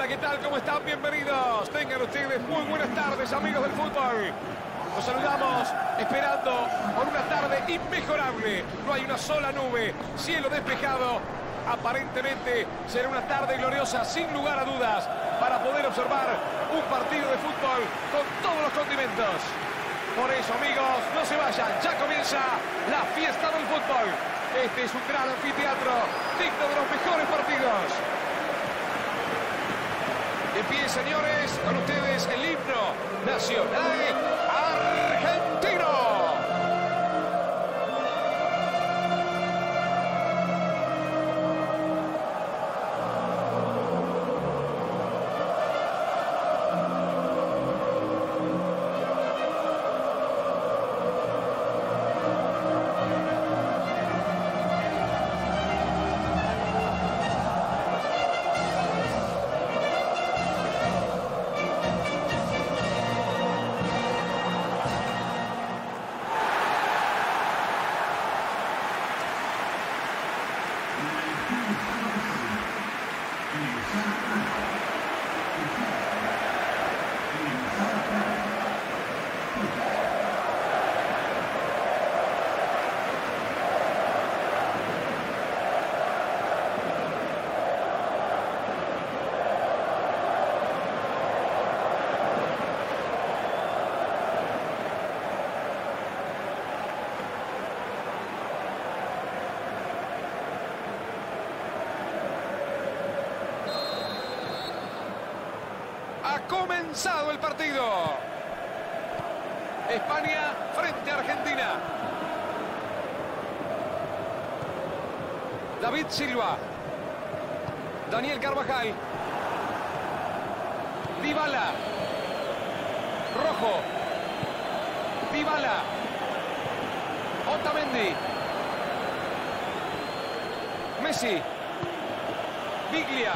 Hola, ¿qué tal? ¿Cómo están? Bienvenidos. Tengan ustedes muy buenas tardes, amigos del fútbol. Los saludamos esperando por una tarde inmejorable. No hay una sola nube, cielo despejado. Aparentemente será una tarde gloriosa, sin lugar a dudas, para poder observar un partido de fútbol con todos los condimentos. Por eso, amigos, no se vayan. Ya comienza la fiesta del fútbol. Este es un gran anfiteatro, digno de los mejores partidos. De pie, señores, con ustedes el himno nacional argentino. Ha comenzado el partido. España frente a Argentina. David Silva. Daniel Carvajal. Dybala. Rojo. Dybala. Otamendi. Messi. Biglia.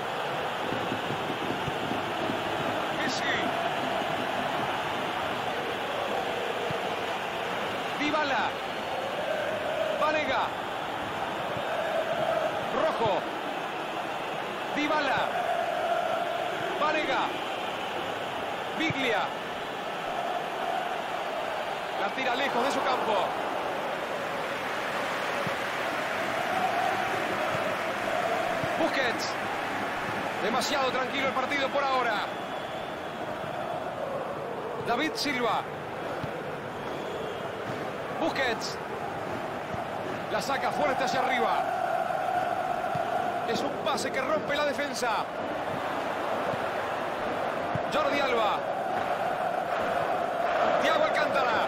Dybala. Vanega. Rojo. Dybala. Vanega. Biglia. La tira lejos de su campo. Busquets. Demasiado tranquilo el partido por ahora. David Silva. Busquets. La saca fuerte hacia arriba. Es un pase que rompe la defensa. Jordi Alba. Thiago Alcántara.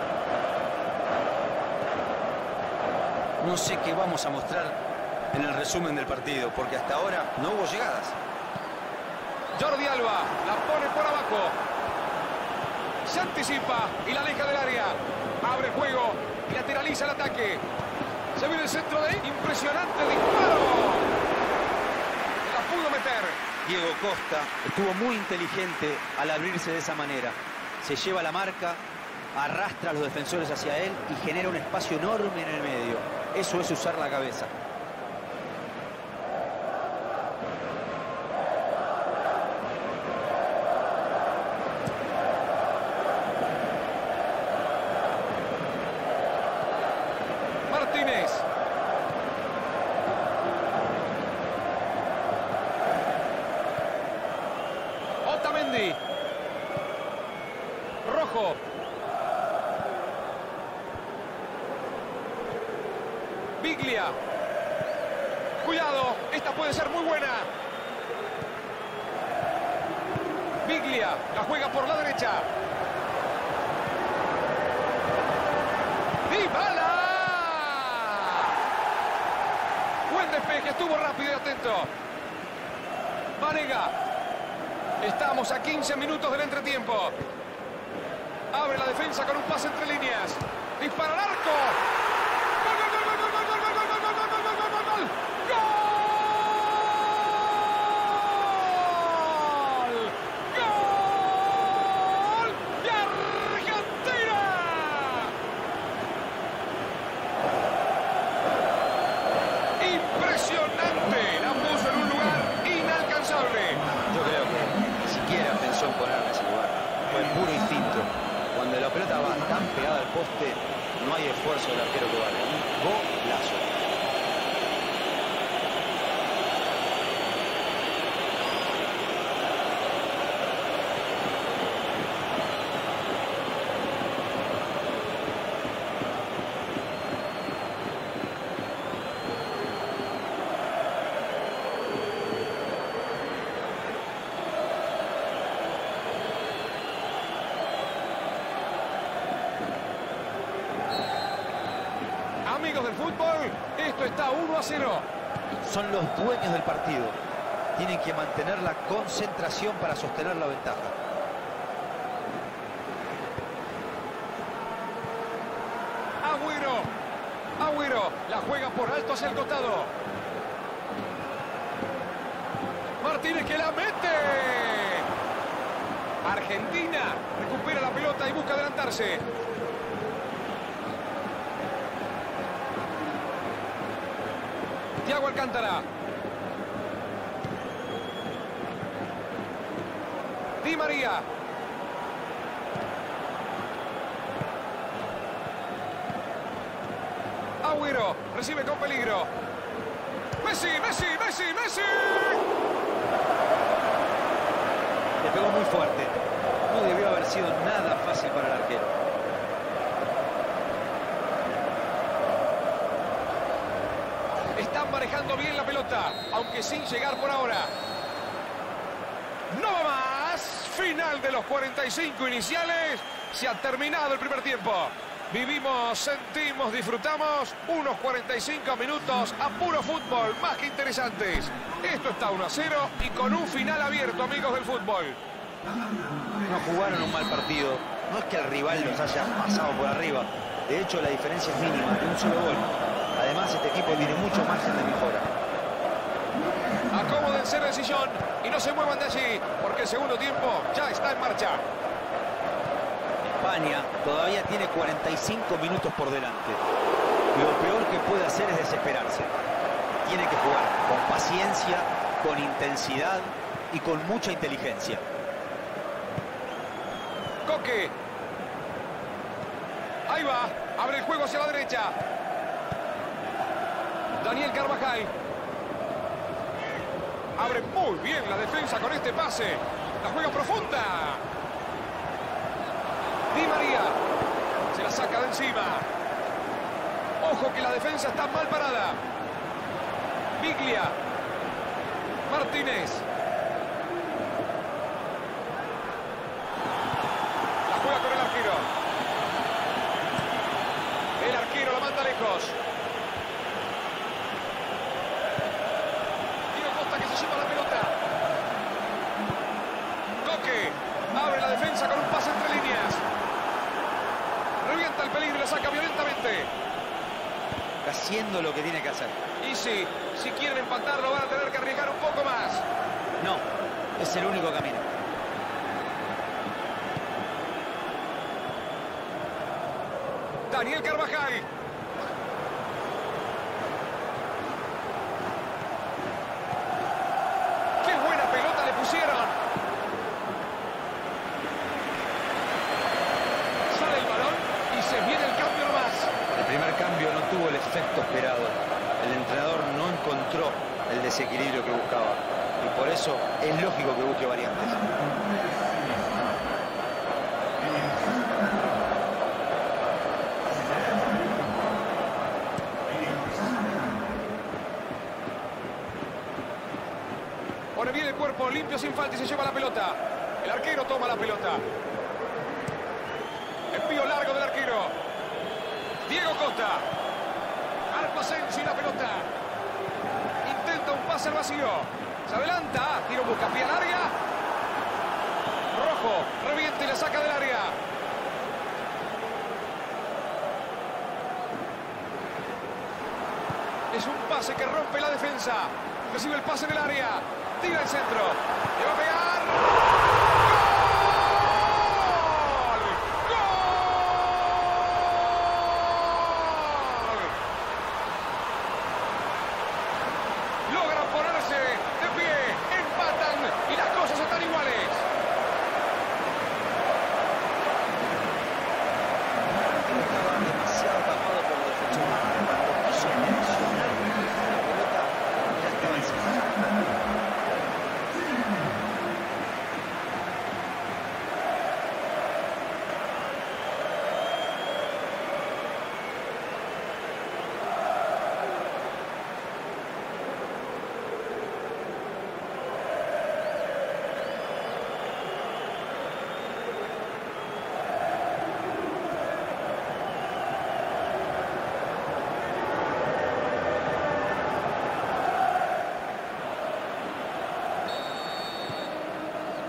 No sé qué vamos a mostrar en el resumen del partido, porque hasta ahora no hubo llegadas. Jordi Alba la pone por abajo. Se anticipa y la aleja del área. Abre juego y lateraliza el ataque. Se viene el centro de impresionante disparo. La pudo meter. Diego Costa estuvo muy inteligente al abrirse de esa manera. Se lleva la marca, arrastra a los defensores hacia él y genera un espacio enorme en el medio. Eso es usar la cabeza. Martínez. Otamendi. Rojo. Biglia. Cuidado, esta puede ser muy buena. Biglia la juega por la derecha. Dybala. Buen despeje, estuvo rápido y atento. Vanega. Estamos a 15 minutos del entretiempo. Abre la defensa con un pase entre líneas. Dispara al arco. ¡Gol, gol, gol, gol, gol, gol, gol, gol, gol, gol, gol, gol, gol, gol! ¡Gol! ¡Gol de Argentina! Impresionante. La puso en un lugar inalcanzable. tan pegada al poste, no hay esfuerzo del arquero que valga. Un golazo. Amigos del fútbol, esto está 1-0. Son los dueños del partido. Tienen que mantener la concentración para sostener la ventaja. Agüero, la juega por alto hacia el costado. Martínez que la mete. Argentina recupera la pelota y busca adelantarse. Thiago Alcántara. Di María. Agüero recibe con peligro. Messi. Le pegó muy fuerte. No debió haber sido nada fácil para el arquero. Están manejando bien la pelota, aunque sin llegar por ahora. No va más. Final de los 45 iniciales. Se ha terminado el primer tiempo. Vivimos, sentimos, disfrutamos unos 45 minutos a puro fútbol, más que interesantes. Esto está 1-0 y con un final abierto, amigos del fútbol. No jugaron un mal partido. No es que el rival los haya pasado por arriba. De hecho, la diferencia es mínima, de un solo gol. Además, este equipo tiene mucho margen de mejora. Acomódense en el sillón y no se muevan de allí, porque el segundo tiempo ya está en marcha. España todavía tiene 45 minutos por delante. Lo peor que puede hacer es desesperarse. Tiene que jugar con paciencia, con intensidad y con mucha inteligencia. Coque. Ahí va. Abre el juego hacia la derecha. Daniel Carvajal. Abre muy bien la defensa con este pase. La juega profunda. Di María. Se la saca de encima. Ojo que la defensa está mal parada. Biglia. Martínez. La juega con el arquero. El arquero la manda lejos. Diego Costa que se lleva la pelota. Coque. Abre la defensa con un pase entre líneas. Revienta el peligro y la saca violentamente. Haciendo lo que tiene que hacer. Y sí, si quieren empatarlo van a tener que arriesgar un poco más. No, es el único camino. Daniel Carvajal. ¡Qué buena pelota le pusieron! Sale el balón y se viene el cambio nomás. El primer cambio no tuvo el efecto esperado. El entrenador no encontró el desequilibrio que buscaba. Y por eso es lógico que busque variantes. Pone bien el cuerpo, limpio sin falta y se lleva la pelota. El arquero toma la pelota. Envío largo del arquero. Diego Costa. Marco Asensi la pelota. Intenta un pase al vacío. Se adelanta. Tiro busca pie al área. Rojo. Revienta y la saca del área. Es un pase que rompe la defensa. Recibe el pase en el área. Tira el centro. Le va a pegar. ¡Gol! ¡Gol! Logran ponerse de pie. Empatan y las cosas están iguales.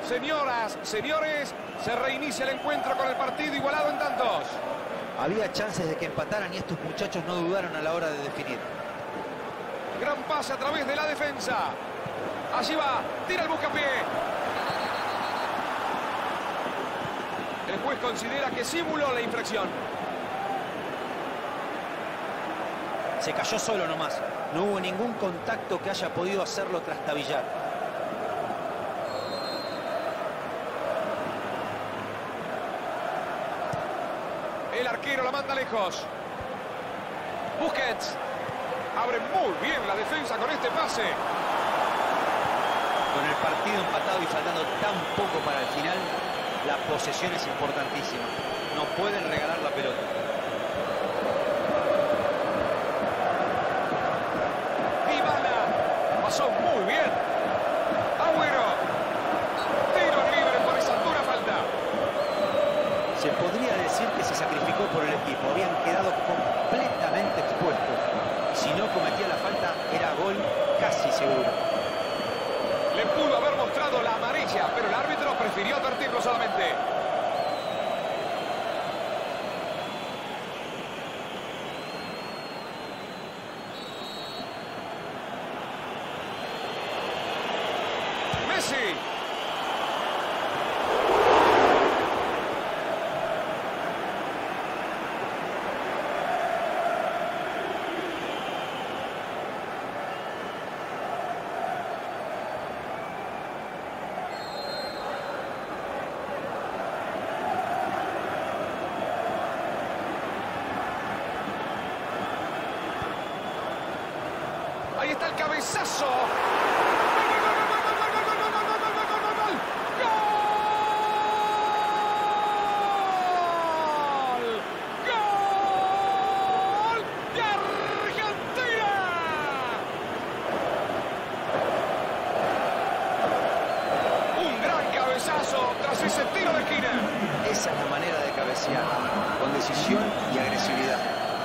Señoras, señores, se reinicia el encuentro con el partido igualado en tantos. Había chances de que empataran y estos muchachos no dudaron a la hora de definir. Gran pase a través de la defensa. Allí va, tira el buscapié. El juez considera que simuló la infracción. Se cayó solo nomás. No hubo ningún contacto que haya podido hacerlo trastabillar. El arquero la manda lejos. Busquets. Abre muy bien la defensa con este pase. Con el partido empatado y faltando tan poco para el final, la posesión es importantísima. No pueden regalar la pelota. Dybala. Pasó muy bien. Agüero. Tiro libre por esa dura falta. Se podría decir que se sacrificó por el equipo. Habían quedado completamente expuestos. Si no cometía la falta, era gol casi seguro. Le pudo haber mostrado la amarilla, pero el árbitro prefirió advertirlo solamente. Messi. Ahí está el cabezazo. ¡Gol! ¡Gol! ¡De Argentina! Un gran cabezazo tras ese tiro de esquina. Esa es la manera de cabecear, con decisión y agresividad.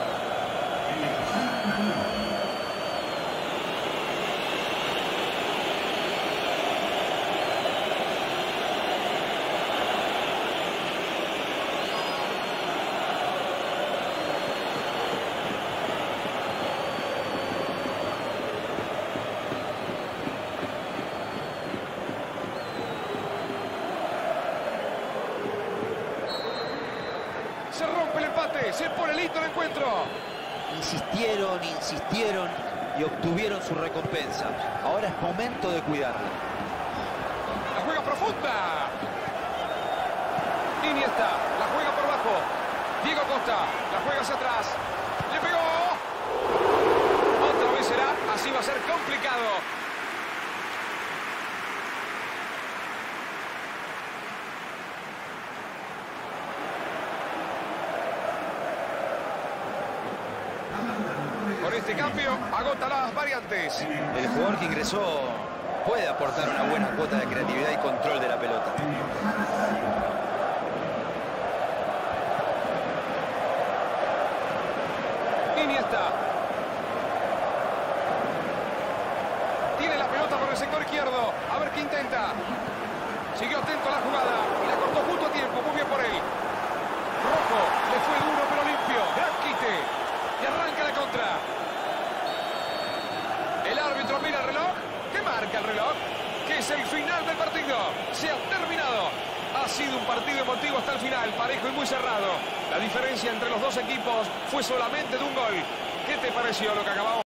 Se rompe el empate, se pone listo el encuentro. Insistieron, insistieron y obtuvieron su recompensa. Ahora es momento de cuidarla. La juega profunda. Iniesta, la juega por abajo. Diego Costa, la juega hacia atrás. Le pegó. Otra vez será, así va a ser complicado. Con este cambio, agota las variantes. El jugador que ingresó puede aportar una buena cuota de creatividad y control de la pelota. Iniesta. Tiene la pelota por el sector izquierdo. A ver qué intenta. Siguió atento a la jugada y la cortó justo a tiempo. Muy bien por él. Rojo. Le fue duro pero limpio. Gran quite. Y arranca la contra. El árbitro mira el reloj. ¿Qué marca el reloj? Que es el final del partido. Se ha terminado. Ha sido un partido emotivo hasta el final, parejo y muy cerrado. La diferencia entre los dos equipos fue solamente de un gol. ¿Qué te pareció lo que acabamos?